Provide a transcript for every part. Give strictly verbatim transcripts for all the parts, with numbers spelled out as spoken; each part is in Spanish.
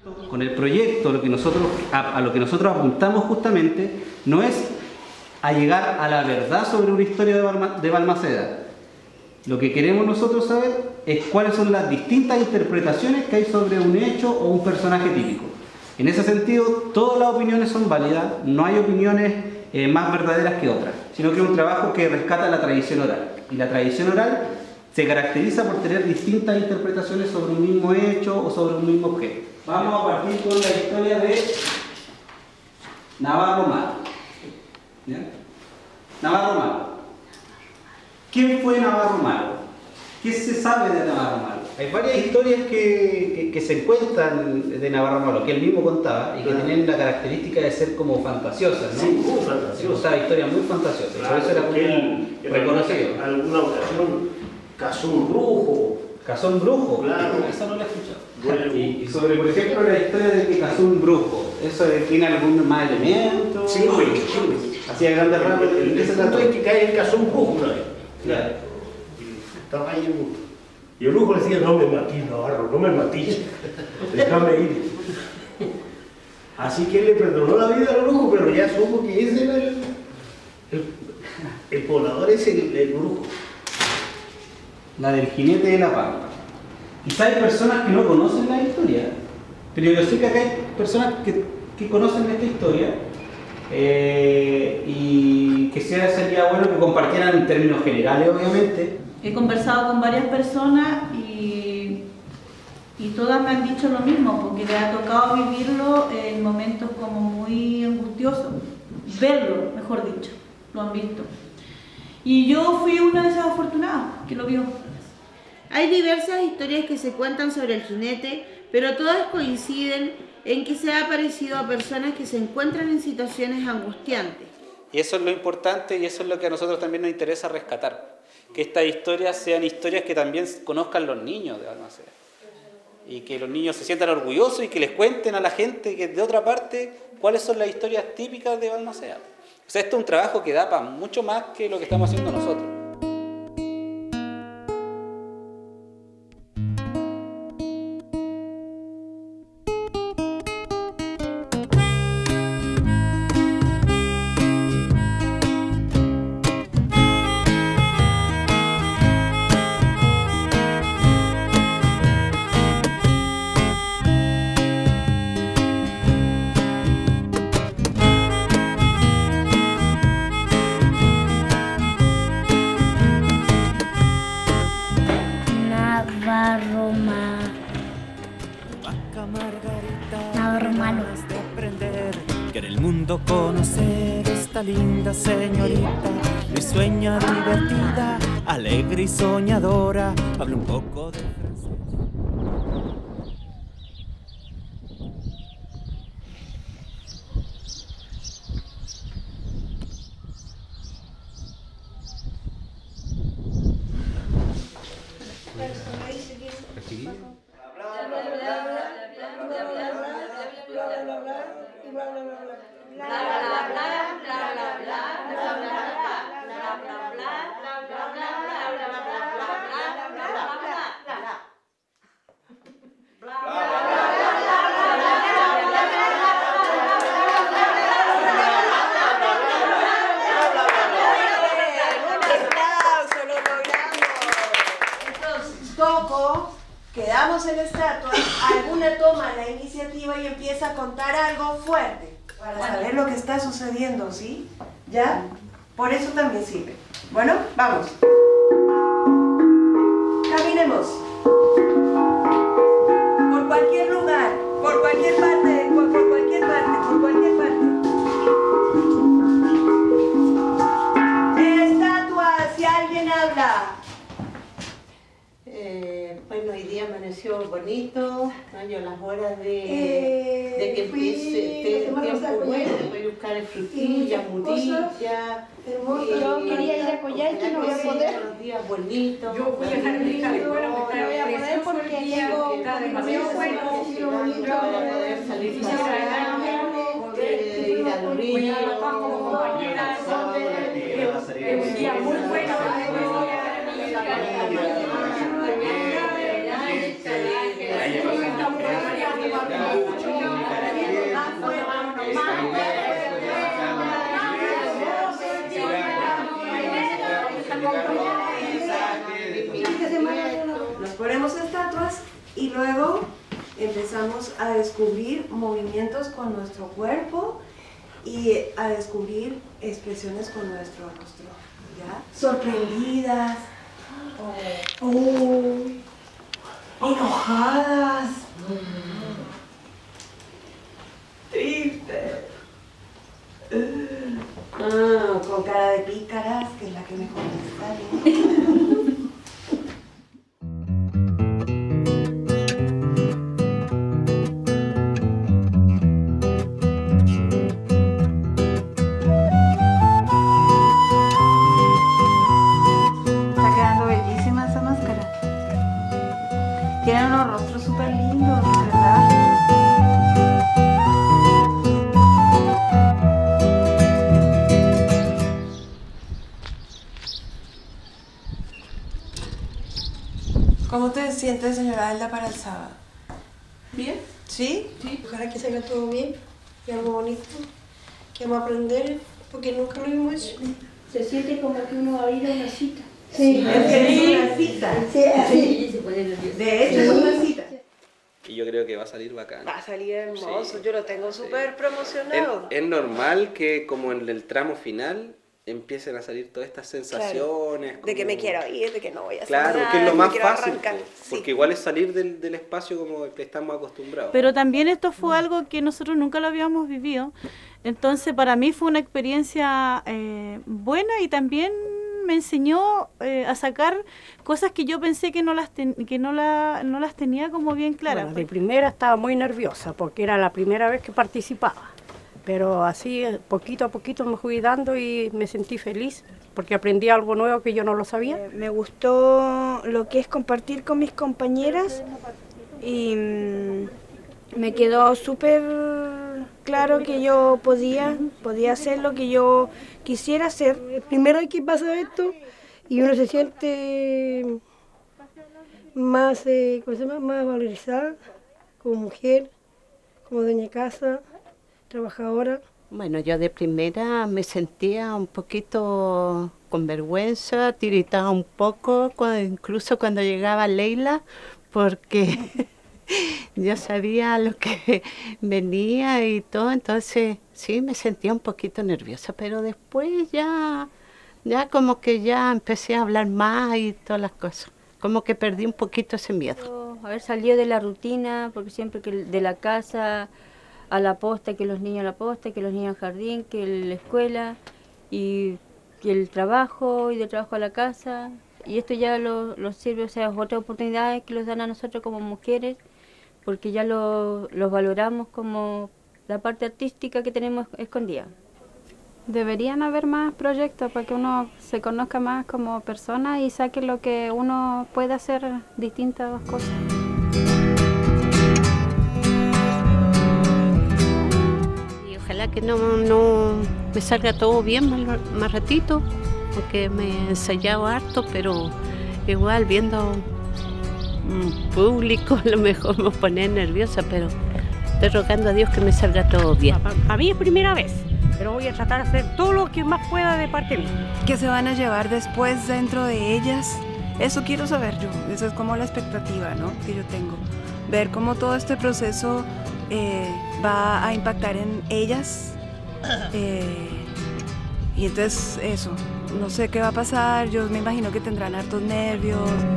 Con el proyecto, lo que nosotros, a, a lo que nosotros apuntamos justamente, no es a llegar a la verdad sobre una historia de, Balma, de Balmaceda. Lo que queremos nosotros saber es cuáles son las distintas interpretaciones que hay sobre un hecho o un personaje típico. En ese sentido, todas las opiniones son válidas, no hay opiniones eh, más verdaderas que otras, sino que es un trabajo que rescata la tradición oral. Y la tradición oral se caracteriza por tener distintas interpretaciones sobre un mismo hecho o sobre un mismo objeto. Vamos a partir con la historia de Navarro Malo. ¿Ya? Navarro Malo. ¿Quién fue Navarro Malo? ¿Qué se sabe de Navarro Malo? Hay varias historias que, que, que se encuentran de Navarro Malo, que él mismo contaba y que claro. Tenían la característica de ser como fantasiosas, ¿no? Sí, muy fantasiosas. O sea, historias muy fantasiosas. Claro, por eso era como él, reconocido. Alguna ocasión cazó un brujo. ¿Cazó un brujo? Claro. Esa no la he escuchado. Bueno, y, y sobre, por ejemplo, la historia de que cazó un brujo, ¿eso tiene algún más elemento? Sí, güey, sí. Hacía grandes rasgos. El, el, el punto es que cae, él cazó un brujo una vez. Claro. Y estaba ahí el brujo. Y el brujo le decía, no me matís, Navarro, no me matís. Déjame ir. Así que él le perdonó la vida al brujo, pero ya supo que ese era el, el, el poblador, es el, el brujo. La del jinete de la Pampa. Quizá hay personas que no conocen la historia, pero yo sé que acá hay personas que, que conocen esta historia eh, y que sería bueno que compartieran en términos generales, obviamente. He conversado con varias personas y, y todas me han dicho lo mismo, porque les ha tocado vivirlo en momentos como muy angustiosos, verlo, mejor dicho, lo han visto. Y yo fui una de esas afortunadas que lo vio. Hay diversas historias que se cuentan sobre el jinete, pero todas coinciden en que se ha aparecido a personas que se encuentran en situaciones angustiantes. Y eso es lo importante y eso es lo que a nosotros también nos interesa rescatar. Que estas historias sean historias que también conozcan los niños de Balmaceda. Y que los niños se sientan orgullosos y que les cuenten a la gente que de otra parte cuáles son las historias típicas de Balmaceda. O sea, esto es un trabajo que da para mucho más que lo que estamos haciendo nosotros. Navarro Malo. Que en el mundo conocer esta linda señorita, risueña, divertida, alegre y soñadora, habla un poco de francés. Toco, quedamos en la estatua, alguna toma la iniciativa y empieza a contar algo fuerte para saber lo que está sucediendo, ¿sí? ¿Ya? Por eso también sirve. Bueno, vamos. Caminemos. Por cualquier lugar, por cualquier parte, por, por cualquier parte, por cualquier parte. Estatua, si alguien habla. Eh, bueno, hoy día amaneció bonito, ¿no? Yo las horas de, Eh, de que fui empiece este a tomar tiempo los bueno, Coyhaique. voy a buscar frutillas, murilla. Hermoso. Yo quería ir a Coyhaique y no voy a poder. Los días bonitos. Yo voy a dejar mi hija de escuela, No voy a poder porque tengo está demasiado bueno. Para poder salir Quisiera poder ir al río. Voy a trabajar como compañera, es un día muy bueno. Mucho. luego empezamos a descubrir movimientos con nuestro cuerpo y a descubrir expresiones con nuestro rostro, ¿ya? Sorprendidas, oh, enojadas, tristes, ah, con cara de pícaras, que es la que mejor me sale. Tienen unos rostros súper lindos, ¿verdad? ¿Cómo te sientes, señora Elda, para el sábado? Bien. ¿Sí? Sí. Ojalá que salga todo bien, que algo bonito, que vamos a aprender, porque nunca lo hemos hecho. Se siente como que uno va a ir a una cita. Sí, es que es una cita. Sí, así. De hecho, es una cita. Y yo creo que va a salir bacán. Va a salir hermoso, Sí. yo lo tengo súper Sí. promocionado. Es, es normal que como en el tramo final empiecen a salir todas estas sensaciones. De que como- me quiero ir, de que no voy a hacer Claro, nada, que es lo me más quiero fácil, arrancar. po, Sí. porque igual es salir del, del espacio como el que estamos acostumbrados. Pero también esto fue algo que nosotros nunca lo habíamos vivido. Entonces para mí fue una experiencia eh, buena y también me enseñó eh, a sacar cosas que yo pensé que no las ten- que no, la, no las tenía como bien claras. Bueno, de primera estaba muy nerviosa porque era la primera vez que participaba, pero así eh, poquito a poquito me fui dando y me sentí feliz porque aprendí algo nuevo que yo no lo sabía. Eh, Me gustó lo que es compartir con mis compañeras y mm, me quedó súper claro que yo podía, podía hacer lo que yo quisiera hacer. Primero hay que pasar esto y uno se siente más, eh, ¿cómo se llama? Más valorizada como mujer, como dueña de casa, trabajadora. Bueno, yo de primera me sentía un poquito con vergüenza, tiritaba un poco, cua- incluso cuando llegaba Leila, porque yo sabía lo que venía y todo, entonces sí me sentía un poquito nerviosa, pero después ya, ya como que ya empecé a hablar más y todas las cosas, como que perdí un poquito ese miedo. Haber salido de la rutina, porque siempre que de la casa a la posta, que los niños a la posta, que los niños al jardín, que la escuela y, y el trabajo y del trabajo a la casa. Y esto ya lo, lo sirve, o sea, otras oportunidades que nos dan a nosotros como mujeres, porque ya lo, los valoramos como la parte artística que tenemos escondida. Deberían haber más proyectos para que uno se conozca más como persona y saque lo que uno puede hacer distintas cosas. Y ojalá que no, no me salga todo bien más, más ratito, porque me he ensayado harto, pero igual viendo un público a lo mejor me pone nerviosa, pero estoy rogando a Dios que me salga todo bien. Para mí es primera vez, pero voy a tratar de hacer todo lo que más pueda de parte mía. ¿Qué se van a llevar después dentro de ellas? Eso quiero saber yo, eso es como la expectativa, ¿no?, que yo tengo. Ver cómo todo este proceso eh, va a impactar en ellas. Eh, y entonces eso, no sé qué va a pasar, yo me imagino que tendrán hartos nervios.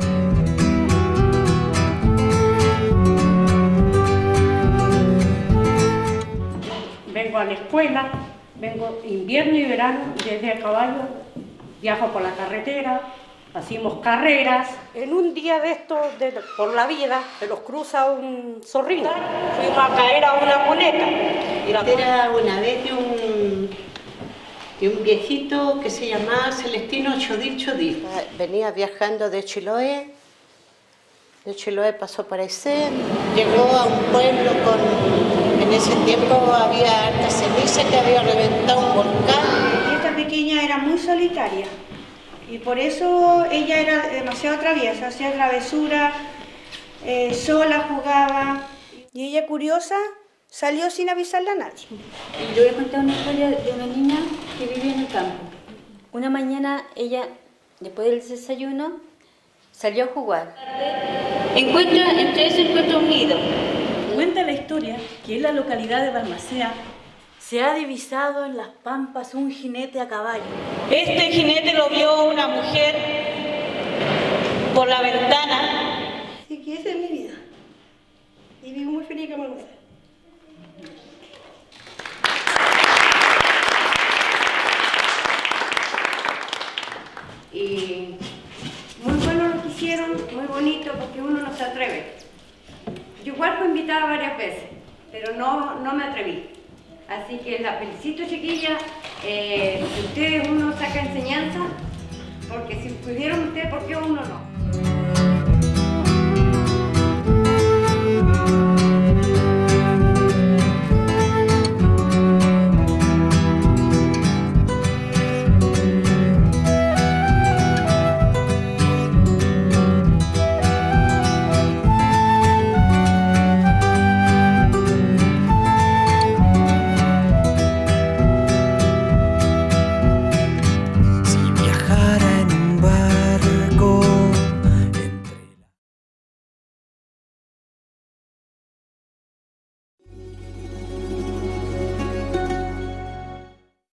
Vengo a la escuela, vengo invierno y verano, desde a caballo, viajo por la carretera, hacemos carreras. En un día de estos, de, por la vida, se los cruza un zorrino. Fuimos a caer a una cuneta. Era una vez de un, de un viejito que se llamaba Celestino Chodil Chodil. Venía viajando de Chiloé, de Chiloé pasó por Aysén, llegó a un pueblo con, en ese tiempo había harta ceniza que había reventado un volcán. Y esta pequeña era muy solitaria y por eso ella era demasiado traviesa, hacía travesura, eh, sola jugaba y ella curiosa salió sin avisarle a nadie. Yo voy a contar una historia de una niña que vivía en el campo. Una mañana ella, después del desayuno, salió a jugar. encuentra, entre eso encuentra un nido. Cuenta la historia que en la localidad de Balmaceda se ha divisado en las pampas un jinete a caballo. Este jinete lo vio una mujer por la ventana. Así que esa es mi vida. Y vivo muy feliz con Balmaceda. Y muy bueno lo que hicieron, muy bonito, porque uno no se atreve. Yo igual fui invitada varias veces, pero no, no me atreví. Así que la felicito, chiquilla. Eh, si ustedes uno saca enseñanza, porque si pudieron ustedes, ¿por qué uno no?